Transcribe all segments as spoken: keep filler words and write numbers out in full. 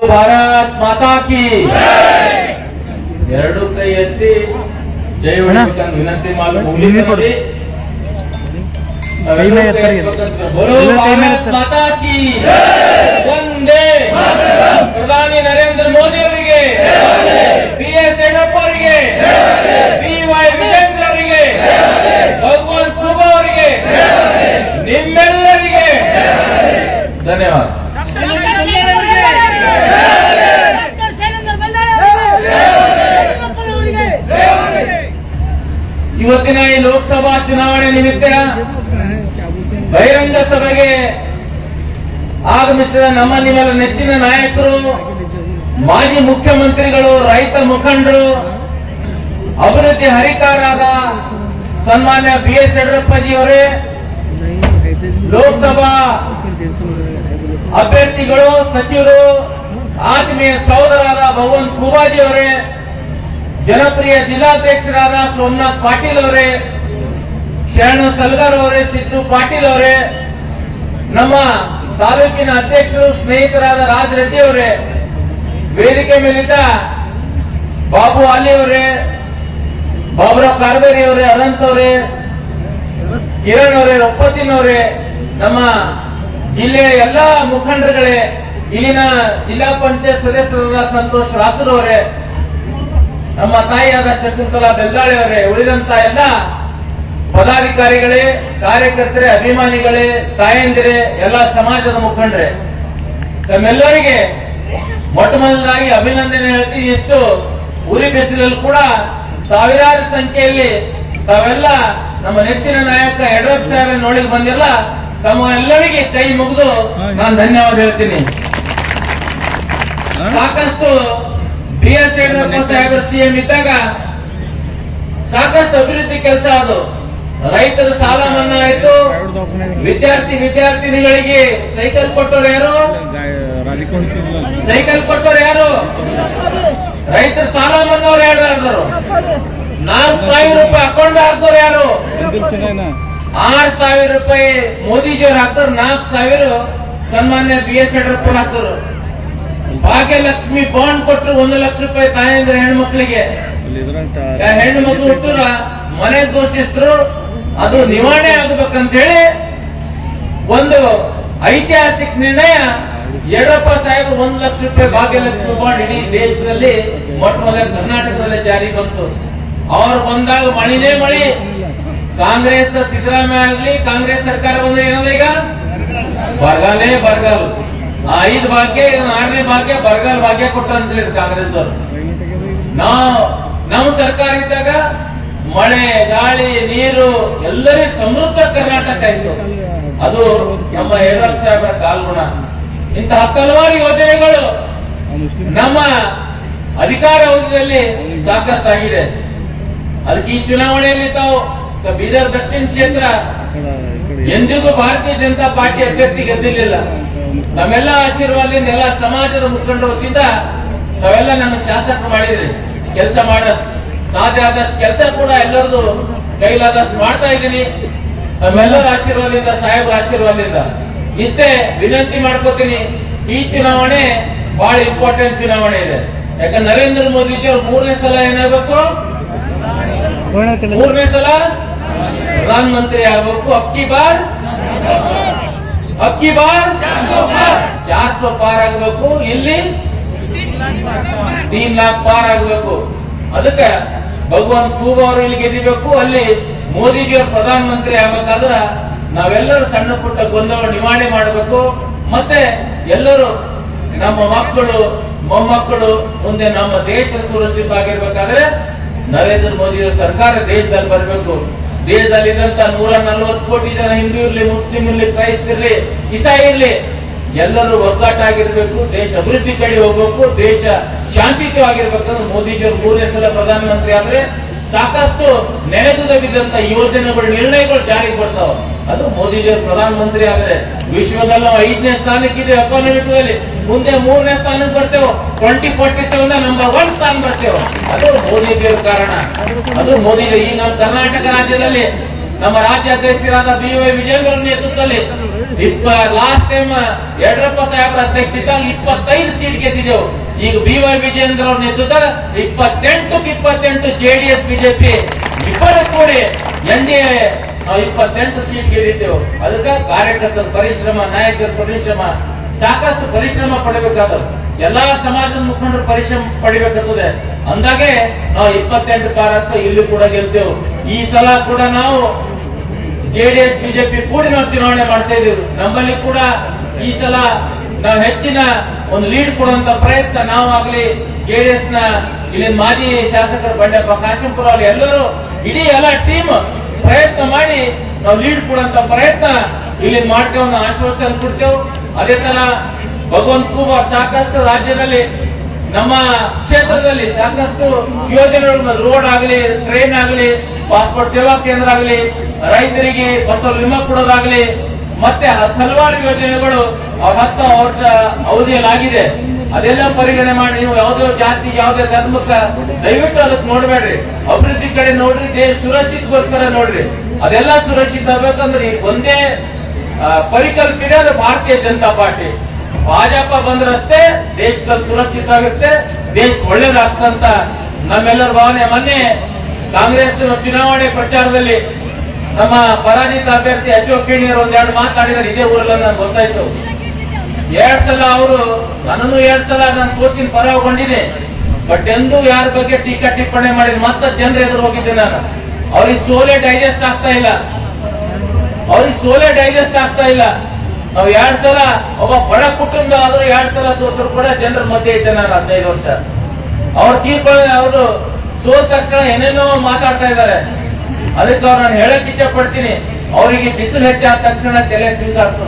ಭಾರತ್ ಮಾತಾ ಕಿ ಎರಡು ಕೈ ಎತ್ತಿ ಜೈ ಹೊಡಿಬೇಕಂತ ವಿನಂತಿ ಮಾಡಿ ಮುಗಿಲಿದೆ. बोलो भारत माता की वंदे प्रधानी नरेंद्र मोदी ಅವರಿಗೆ, ಬಿ ಎಸ್ ಯಡಿಯೂರಪ್ಪ ಅವರಿಗೆ, ಬಿ ವೈ ವಿಜೇಂದ್ರ ಅವರಿಗೆ, ಭಗವಂತ ಖೂಬಾ ಅವರಿಗೆ, ನಿಮ್ಮೆಲ್ಲರಿಗೆ ಧನ್ಯವಾದ. ಇವತ್ತಿನ ಈ ಲೋಕಸಭಾ ಚುನಾವಣೆ ನಿಮಿತ್ತ ಬಹಿರಂಗ ಸಭೆಗೆ ಆಗಮಿಸಿದ ನಮ್ಮ ನಿಮ್ಮೆಲ್ಲ ನೆಚ್ಚಿನ ನಾಯಕರು, ಮಾಜಿ ಮುಖ್ಯಮಂತ್ರಿಗಳು, ರೈತ ಮುಖಂಡರು, ಅಭಿವೃದ್ಧಿ ಹರಿಕಾರರಾದ ಸನ್ಮಾನ್ಯ ಬಿ ಎಸ್ ಯಡಿಯೂರಪ್ಪಜಿ ಅವರೇ, ಲೋಕಸಭಾ ಅಭ್ಯರ್ಥಿಗಳು, ಸಚಿವರು, ಆತ್ಮೀಯ ಸಹೋದರಾದ ಭಗವಂತ ಖೂಬಾಜಿ ಅವರೇ, ಜನಪ್ರಿಯ ಜಿಲ್ಲಾಧ್ಯಕ್ಷರಾದ ಸೋಮನಾಥ್ ಪಾಟೀಲ್ ಅವರೇ, ಶರಣು ಸಲ್ಗಾರ್ ಅವರೇ, ಸಿದ್ದು ಪಾಟೀಲ್ ಅವರೇ, ನಮ್ಮ ತಾಲೂಕಿನ ಅಧ್ಯಕ್ಷರು ಸ್ನೇಹಿತರಾದ ರಾಜ್ ರೆಡ್ಡಿ ಅವರೇ, ವೇದಿಕೆ ಮೇಲಿದ್ದ ಬಾಬು ಅಲಿ ಅವರೇ, ಬಾಬುರಾವ್ ಕಾರ್ಬೇರಿ ಅವರೇ, ಅನಂತ್ ಅವರೇ, ಕಿರಣ್ ಅವರೇ, ರೊಪ್ಪತ್ತಿನ್ ಅವರೇ, ನಮ್ಮ ಜಿಲ್ಲೆಯ ಎಲ್ಲಾ ಮುಖಂಡರುಗಳೇ, ಇಲ್ಲಿನ ಜಿಲ್ಲಾ ಪಂಚಾಯತ್ ಸದಸ್ಯರಾದ ಸಂತೋಷ್ ರಾಸೂರ್ ಅವರೇ, ನಮ್ಮ ತಾಯಿಯಾದ ಶಕುಂತಲಾ ಬೆಲ್ಲಾಳಿ ಅವರೇ, ಉಳಿದಂತ ಎಲ್ಲ ಪದಾಧಿಕಾರಿಗಳೇ, ಕಾರ್ಯಕರ್ತರೇ, ಅಭಿಮಾನಿಗಳೇ, ತಾಯಂದಿರೇ, ಎಲ್ಲ ಸಮಾಜದ ಮುಖಂಡರೇ, ತಮ್ಮೆಲ್ಲರಿಗೆ ಮೊಟ್ಟ ಮೊದಲಾಗಿ ಅಭಿನಂದನೆ ಹೇಳ್ತೀನಿ. ಎಷ್ಟು ಉರಿ ಬಿಸಿಲಲ್ಲಿ ಕೂಡ ಸಾವಿರಾರು ಸಂಖ್ಯೆಯಲ್ಲಿ ತಾವೆಲ್ಲ ನಮ್ಮ ನೆಚ್ಚಿನ ನಾಯಕ ಯಡಿಯೂರಪ್ಪ ಸಾಹೇಬ್ ನೋಡಿಗೆ ಬಂದಿಲ್ಲ, ತಮ್ಮ ಎಲ್ಲರಿಗೆ ಕೈ ಮುಗಿದು ನಾನು ಧನ್ಯವಾದ ಹೇಳ್ತೀನಿ. ಸಾಕಷ್ಟು ಬಿ ಎಸ್ ಯಡಿಯೂರಪ್ಪ ಸಾಹೇಬರು ಸಿಎಂ ಇದ್ದಾಗ ಸಾಕಷ್ಟು ಅಭಿವೃದ್ಧಿ ಕೆಲಸ ಅದು. ರೈತರ ಸಾಲ ಮನ್ನಾ ಆಯ್ತು, ವಿದ್ಯಾರ್ಥಿ ವಿದ್ಯಾರ್ಥಿನಿಗಳಿಗೆ ಸೈಕಲ್ ಕೊಟ್ಟವ್ರು ಯಾರು? ಸೈಕಲ್ ಕೊಟ್ಟವ್ರು ಯಾರು? ರೈತರ ಸಾಲ ಮನ್ನಾ ಅವ್ರು ಯಾರು ಹಾಕಿದ್ರು? ನಾಲ್ಕು ಸಾವಿರ ರೂಪಾಯಿ ಅಕೌಂಟ್ ಹಾಕ್ದವ್ರು ಯಾರು? ಆರು ಸಾವಿರ ರೂಪಾಯಿ ಮೋದಿಜಿಯವ್ರು ಹಾಕ್ತಾರೆ, ನಾಲ್ಕು ಸಾವಿರ ಸನ್ಮಾನ್ಯ ಬಿ ಎಸ್ ಯಡಿಯೂರಪ್ಪ ಹಾಕ್ತರು. ಭಾಗ್ಯಲಕ್ಷ್ಮಿ ಬಾಂಡ್ ಕೊಟ್ಟರು ಒಂದು ಲಕ್ಷ ರೂಪಾಯಿ ತಾಯಂದ್ರೆ ಹೆಣ್ಮಕ್ಳಿಗೆ. ಹೆಣ್ಣು ಮಗು ಹುಟ್ಟರ ಮನೆ ಘೋಷಿಸಿದ್ರು, ಅದು ನಿವಾರಣೆ ಆಗಬೇಕಂತ ಹೇಳಿ ಒಂದು ಐತಿಹಾಸಿಕ ನಿರ್ಣಯ. ಯಡಿಯೂರಪ್ಪ ಸಾಹೇಬರು ಒಂದು ಲಕ್ಷ ರೂಪಾಯಿ ಭಾಗ್ಯಲಕ್ಷ್ಮಿ ಬಾಂಡ್ ಇಡೀ ದೇಶದಲ್ಲಿ ಮೊಟ್ಟ ಮೊದಲ ಕರ್ನಾಟಕದಲ್ಲಿ ಜಾರಿ ಬಂತು. ಅವ್ರು ಬಂದಾಗ ಮಳಿನೇ ಮಳಿ. ಕಾಂಗ್ರೆಸ್ ಸಿದ್ದರಾಮಯ್ಯ ಆಗಲಿ, ಕಾಂಗ್ರೆಸ್ ಸರ್ಕಾರ ಬಂದ್ರೆ ಏನದ ಈಗ ಬರಗಾಲೇ ಬರಗಾಲ. ಐದು ಭಾಗ್ಯ, ಆರನೇ ಭಾಗ್ಯ ಬರಗಾಲ ಭಾಗ್ಯ ಕೊಟ್ಟರು ಅಂತ ಹೇಳಿ ಕಾಂಗ್ರೆಸ್ ಅವರು. ನಾವು ನಮ್ಮ ಸರ್ಕಾರ ಇದ್ದಾಗ ಮಳೆ, ಗಾಳಿ, ನೀರು ಎಲ್ಲರಿಗೂ ಸಮೃದ್ಧ ಕರ್ನಾಟಕ ಇತ್ತು. ಅದು ನಮ್ಮ ಯಡಿಯೂರಪ್ಪ ಸಾಹೇಬರ ಕಾಲ್ಗುಣ. ಇಂತಹ ಹಲವಾರು ಯೋಜನೆಗಳು ನಮ್ಮ ಅಧಿಕಾರ ಅವಧಿಯಲ್ಲಿ ಸಾಕಷ್ಟು ಆಗಿದೆ. ಅದಕ್ಕೆ ಈ ಚುನಾವಣೆಯಲ್ಲಿ ತಾವು ಬೀದರ್ ದಕ್ಷಿಣ ಕ್ಷೇತ್ರ ಎಂದಿಗೂ ಭಾರತೀಯ ಜನತಾ ಪಾರ್ಟಿ ಅಭ್ಯರ್ಥಿ ಗೆದ್ದಿರಲಿಲ್ಲ. ತಮ್ಮೆಲ್ಲ ಆಶೀರ್ವಾದದಿಂದ ಎಲ್ಲ ಸಮಾಜದ ಮುಖಂಡರ ವತಿಯಿಂದ ತಾವೆಲ್ಲ ನನಗೆ ಶಾಸಕ ಮಾಡಿದ್ರಿ. ಕೆಲಸ ಮಾಡ ಸಾಧ್ಯ ಆದಷ್ಟು ಕೆಲಸ ಕೂಡ ಎಲ್ಲರದು ಕೈಲಾದಷ್ಟು ಮಾಡ್ತಾ ಇದ್ದೀನಿ. ತಮ್ಮೆಲ್ಲರ ಆಶೀರ್ವಾದದಿಂದ, ಸಾಹೇಬರ ಆಶೀರ್ವಾದದಿಂದ ಇಷ್ಟೇ ವಿನಂತಿ ಮಾಡ್ಕೋತೀನಿ. ಈ ಚುನಾವಣೆ ಬಹಳ ಇಂಪಾರ್ಟೆಂಟ್ ಚುನಾವಣೆ ಇದೆ. ಯಾಕಂದ್ರೆ ನರೇಂದ್ರ ಮೋದಿಜಿ ಅವ್ರು ಮೂರನೇ ಸಲ ಏನಾಗಬೇಕು? ಮೂರನೇ ಸಲ ಪ್ರಧಾನ ಮಂತ್ರಿ ಆಗಬೇಕು. ಅಕ್ಕಿ ಬಾರ್ ಅಕ್ಕಿ ಬಾರ್ ಚಾರ್ ಸೋ ಪಾರ್ ಆಗಬೇಕು. ಇಲ್ಲಿ ತೀನ್ ಲಾಖ್ ಪಾರ್ ಆಗಬೇಕು. ಅದಕ್ಕೆ ಭಗವಂತ ಖೂಬಾ ಅವರು ಇಲ್ಲಿ ಗೆದಿಬೇಕು. ಅಲ್ಲಿ ಮೋದಿಜಿಯವರು ಪ್ರಧಾನ ಮಂತ್ರಿ ಆಗಬೇಕಾದ್ರೆ ನಾವೆಲ್ಲರೂ ಸಣ್ಣ ಪುಟ್ಟ ಗೊಂದಲ ನಿವಾರಣೆ ಮಾಡಬೇಕು. ಮತ್ತೆ ಎಲ್ಲರೂ ನಮ್ಮ ಮಕ್ಕಳು, ಮೊಮ್ಮಕ್ಕಳು ಮುಂದೆ ನಮ್ಮ ದೇಶ ಸುರಕ್ಷಿತ ಆಗಿರ್ಬೇಕಾದ್ರೆ ನರೇಂದ್ರ ಮೋದಿಯವರ ಸರ್ಕಾರ ದೇಶದಲ್ಲಿ ಬರಬೇಕು. ದೇಶದಲ್ಲಿದ್ದಂತ ನೂರ ನಲ್ವತ್ತು ಕೋಟಿ ಜನ ಹಿಂದೂ ಇರ್ಲಿ, ಮುಸ್ಲಿಂ ಇರ್ಲಿ, ಕ್ರೈಸ್ತ ಇರ್ಲಿ, ಇಸಾಯಿ ಇರ್ಲಿ, ಎಲ್ಲರೂ ಒಗ್ಗಟ್ಟಾಗಿರ್ಬೇಕು. ದೇಶ ಅಭಿವೃದ್ಧಿ ಕಡೆ ಹೋಗ್ಬೇಕು. ದೇಶ ಶಾಂತಿಯುತವಾಗಿರ್ಬೇಕಂದ್ರೆ ಮೋದಿಜಿಯವರು ಮೂರನೇ ಸಲ ಪ್ರಧಾನಮಂತ್ರಿ ಆದ್ರೆ ಸಾಕಷ್ಟು ನೆನೆಗುದಿದ್ದಂತ ಯೋಜನೆಗಳು, ನಿರ್ಣಯಗಳು ಜಾರಿಗೆ ಬರ್ತಾವ. ಅದು ಮೋದಿಜಿಯವರು ಪ್ರಧಾನಮಂತ್ರಿ ಆದ್ರೆ ವಿಶ್ವದಲ್ಲಿ ನಾವು ಐದನೇ ಸ್ಥಾನಕ್ಕಿದೆ ಎಕಾನಮಿಕ್ದಲ್ಲಿ, ಮುಂದೆ ಮೂರನೇ ಸ್ಥಾನಕ್ಕೆ ಬರ್ತೇವೆ. Twenty forty seven number one ಸ್ಥಾನ ಬರ್ತೇವೆ. ಅದು ಮೋದಿಜಿಯವರ ಕಾರಣ. ಅದು ಮೋದಿಜಿ. ಈ ನಮ್ಮ ಕರ್ನಾಟಕ ರಾಜ್ಯದಲ್ಲಿ ನಮ್ಮ ರಾಜ್ಯಾಧ್ಯಕ್ಷರಾದ ಬಿ ವೈ ವಿಜೇಂದ್ರ ನೇತೃತ್ವದಲ್ಲಿ ಇಪ್ಪ ಲಾಸ್ಟ್ ಟೈಮ್ ಯಡಿಯೂರಪ್ಪ ಸಾಹೇಬರ ಅಧ್ಯಕ್ಷಿದ್ದಾಗ ಇಪ್ಪತ್ತೈದು ಸೀಟ್ ಗೆದ್ದಿದ್ದೆವು. ಈಗ ಬಿ ವೈ ವಿಜೇಂದ್ರ ಅವ್ರ ನೇತೃತ್ವ ಇಪ್ಪತ್ತೆಂಟು ಇಪ್ಪತ್ತೆಂಟು ಜೆಡಿಎಸ್ ಬಿಜೆಪಿ ಇಬ್ಬರು ಕೂಡಿ ಎನ್ ಡಿ ಎ ನಾವು ಇಪ್ಪತ್ತೆಂಟು ಸೀಟ್ ಗೆದ್ದಿದ್ದೆವು. ಅದಕ್ಕೆ ಕಾರ್ಯಕರ್ತರ ಪರಿಶ್ರಮ, ನಾಯಕರ ಪರಿಶ್ರಮ, ಸಾಕಷ್ಟು ಪರಿಶ್ರಮ ಪಡಬೇಕಾದ ಎಲ್ಲಾ ಸಮಾಜದ ಮುಖಂಡರು ಪರಿಶ್ರಮ ಪಡಿಬೇಕಾಗ್ತದೆ. ಅಂದಾಗೆ ನಾವು ಇಪ್ಪತ್ತೆಂಟು ಭಾರತ ಇಲ್ಲಿ ಕೂಡ ಗೆಲ್ತೇವೆ. ಈ ಸಲ ಕೂಡ ನಾವು ಜೆಡಿಎಸ್ ಬಿಜೆಪಿ ಕೂಡಿ ನಾವು ಚುನಾವಣೆ ಮಾಡ್ತಾ ಇದ್ದೀವಿ. ನಮ್ಮಲ್ಲಿ ಕೂಡ ಈ ಸಲ ನಾವು ಹೆಚ್ಚಿನ ಒಂದು ಲೀಡ್ ಕೊಡುವಂತ ಪ್ರಯತ್ನ ನಾವಾಗ್ಲಿ, ಜೆಡಿಎಸ್ ನ ಇಲ್ಲಿ ಮಾಜಿ ಶಾಸಕರು ಬಂಡೆಪ್ಪ ಕಾಶಂಪುರ ಅಲ್ಲಿ ಎಲ್ಲರೂ ಇಡೀ ಎಲ್ಲ ಟೀಮ್ ಪ್ರಯತ್ನ ಮಾಡಿ ನಾವು ಲೀಡ್ ಕೊಡುವಂತ ಪ್ರಯತ್ನ ಇಲ್ಲಿ ಮಾಡ್ತೇವೆ ಅನ್ನೋ ಆಶ್ವಾಸನೆ ಕೊಡ್ತೇವೆ. ಅದೇ ತರ ಭಗವಂತ ಖೂಬಾ ಸಾಕಷ್ಟು ರಾಜ್ಯದಲ್ಲಿ ನಮ್ಮ ಕ್ಷೇತ್ರದಲ್ಲಿ ಸಾಕಷ್ಟು ಯೋಜನೆಗಳು, ರೋಡ್ ಆಗಲಿ, ಟ್ರೈನ್ ಆಗಲಿ, ಪಾಸ್ಪೋರ್ಟ್ ಸೇವಾ ಕೇಂದ್ರ ಆಗಲಿ, ರೈತರಿಗೆ ಫಸಲ್ ವಿಮಾ ಕೊಡೋದಾಗ್ಲಿ, ಮತ್ತೆ ಹಲವಾರು ಯೋಜನೆಗಳು ಅವ್ರ ಹತ್ತು ವರ್ಷ ಅವಧಿಯಲ್ಲಿ ಆಗಿದೆ. ಅದೆಲ್ಲ ಪರಿಗಣನೆ ಮಾಡಿ ನೀವು ಯಾವುದೇ ಜಾತಿ, ಯಾವುದೇ ಧರ್ಮಕ್ಕ ದಯವಿಟ್ಟು ಅದಕ್ಕೆ ನೋಡ್ಬೇಡ್ರಿ. ಅಭಿವೃದ್ಧಿ ಕಡೆ ನೋಡ್ರಿ, ದೇಶ ಸುರಕ್ಷಿತಗೋಸ್ಕರ ನೋಡ್ರಿ. ಅದೆಲ್ಲ ಸುರಕ್ಷಿತ ಆಗ್ಬೇಕಂದ್ರೆ ಒಂದೇ ಪರಿಕಲ್ಪನೆ ಅದು ಭಾರತೀಯ ಜನತಾ ಪಾರ್ಟಿ. ಭಾಜಪ ಬಂದ್ರಷ್ಟೇ ದೇಶದಲ್ಲಿ ಸುರಕ್ಷಿತ ಆಗುತ್ತೆ, ದೇಶ ಒಳ್ಳೇದಾಗ್ತಂತ ನಮ್ಮೆಲ್ಲರ ಭಾವನೆ. ಮೊನ್ನೆ ಕಾಂಗ್ರೆಸ್ ಚುನಾವಣೆ ಪ್ರಚಾರದಲ್ಲಿ ನಮ್ಮ ಪರಾಜಿತ ಅಭ್ಯರ್ಥಿ ಅಶೋಕ್ ಕಿಣಿಯರ್ ಒಂದೆರಡು ಮಾತಾಡಿದ್ದಾರೆ. ಇದೇ ಊರಲ್ಲಿ ನನ್ಗೆ ಗೊತ್ತಾಯ್ತು. ಎರಡ್ ಸಲ ಅವರು ನನ್ನನ್ನು ಎರಡ್ ಸಲ ನಾನು ಸೋತಿನ ಪರಗೊಂಡಿದೆ, ಬಟ್ ಎಂದೂ ಯಾರ ಬಗ್ಗೆ ಟೀಕಾ ಟಿಪ್ಪಣಿ ಮಾಡಿದ ಮತ್ತೆ ಜನರ ಎದುರು ಹೋಗಿದ್ದೆ ನಾನು. ಅವ್ರಿಗೆ ಸೋಲೆ ಡೈಜೆಸ್ಟ್ ಆಗ್ತಾ ಇಲ್ಲ, ಅವ್ರಿಗೆ ಸೋಲೆ ಡೈಜೆಸ್ಟ್ ಆಗ್ತಾ ಇಲ್ಲ. ನಾವು ಎರಡ್ ಸಲ ಒಬ್ಬ ಬಡ ಕುಟುಂಬ ಆದ್ರೂ ಎರಡ್ ಸಲ ಸೋತರು ಕೂಡ ಜನರ ಮಧ್ಯೆ ಇದ್ದೆ ನಾನು ಹದಿನೈದು ವರ್ಷ. ಅವ್ರ ತೀರ್ಪು ಅವರು ಸೋತ ತಕ್ಷಣ ಏನೇನೋ ಮಾತಾಡ್ತಾ ಇದ್ದಾರೆ. ಅದಕ್ಕೆ ಅವ್ರು ನಾನು ಹೇಳಕ್ ಇಚ್ಛೆ ಪಡ್ತೀನಿ, ಅವರಿಗೆ ಬಿಸಿಲು ಹೆಚ್ಚಾದ ತಕ್ಷಣ ತಲೆ ಬೀಸಾಡ್ತದ.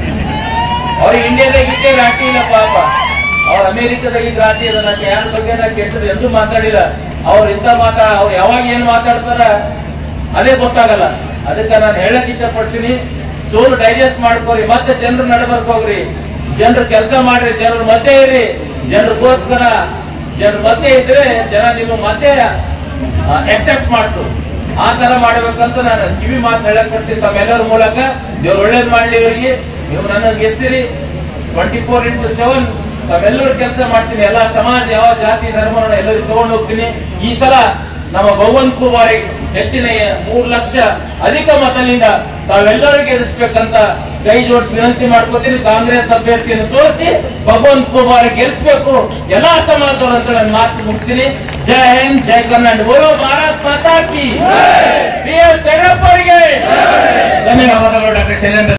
ಅವ್ರಿಗೆ ಇಂಡಿಯಾದಾಗ ಇದ್ದೇ ರಾಟಿ ಇಲ್ಲ ಪಾಪ, ಅವ್ರ ಅಮೆರಿಕದಾಗ ಇದ್ದ ರಾಟಿ ಅದ. ನಾನು ಯಾರ ಬಗ್ಗೆ ನಾ ಕೆಟ್ಟದ್ದು ಎಂದೂ ಮಾತಾಡಿಲ್ಲ. ಅವ್ರು ಇಂತ ಮಾತಾಡ ಅವ್ರು ಯಾವಾಗ ಏನ್ ಮಾತಾಡ್ತಾರ ಅದೇ ಗೊತ್ತಾಗಲ್ಲ. ಅದಕ್ಕೆ ನಾನು ಹೇಳಕ್ ಇಚ್ಛೆ ಪಡ್ತೀನಿ, ಸೋಲು ಡೈಜೆಸ್ಟ್ ಮಾಡ್ಕೋರಿ, ಮತ್ತೆ ಜನರ ನಡಬರ್ಕ್ ಹೋಗ್ರಿ, ಜನರು ಕೆಲಸ ಮಾಡ್ರಿ, ಜನರ ಮಧ್ಯೆ ಇರಿ. ಜನರಿಗೋಸ್ಕರ ಜನರ ಮಧ್ಯೆ ಇದ್ರೆ ಜನ ನೀವು ಮತ್ತೆ ಎಕ್ಸೆಪ್ಟ್ ಮಾಡ್ತು. ಆ ತರ ಮಾಡ್ಬೇಕಂತ ನಾನು ಕಿವಿ ಮಾತು ಹೇಳಕ್ ಕೊಡ್ತೀನಿ ತಮ್ಮೆಲ್ಲರ ಮೂಲಕ. ದೇವ್ರು ಒಳ್ಳೇದ್ ಮಾಡ್ಲಿ ಇವರಿಗೆ. ನೀವು ನನ್ನ ಗೆಲ್ಸಿರಿ. ಟ್ವೆಂಟಿ ಫೋರ್ ಇಂಟು ಸೆವೆನ್ ತಾವೆಲ್ಲರೂ ಕೆಲಸ ಮಾಡ್ತೀನಿ. ಎಲ್ಲಾ ಸಮಾಜ, ಯಾವ ಜಾತಿ ಧರ್ಮ ಎಲ್ಲರಿಗೂ ತಗೊಂಡು ಹೋಗ್ತೀನಿ. ಈ ಸಲ ನಮ್ಮ ಭಗವಂತ ಖೂಬಾರಿಗೆ ಹೆಚ್ಚಿನ ಮೂರು ಲಕ್ಷ ಅಧಿಕ ಮತದಿಂದ ತಾವೆಲ್ಲರೂ ಗೆಲ್ಲಿಸ್ಬೇಕಂತ ಕೈ ಜೋಡಿಸಿ ವಿನಂತಿ ಮಾಡ್ಕೋತೀನಿ. ಕಾಂಗ್ರೆಸ್ ಅಭ್ಯರ್ಥಿಯನ್ನು ಸೋಲಿಸಿ ಭಗವಂತ ಖೂಬಾರಿಗೆ ಗೆಲ್ಲಿಸಬೇಕು ಎಲ್ಲಾ ಸಮಾಜದವರು ಅಂತ ನಾನು ಮಾತು ಮುಗಿಸ್ತೀನಿ. ಜೈ ಹಿಂದ್, ಜೈ ಕರ್ನಾಟಕ, ಬೋಲೋ ಭಾರತ್ ಮಾತಾ ಕಿ. ಬಿ ಎಸ್ ಯಡಿಯೂರಪ್ಪ ಅವರಿಗೆ ಧನ್ಯವಾದಗಳು. ಡಾಕ್ಟರ್ ಶೈಲೇಂದ್ರ.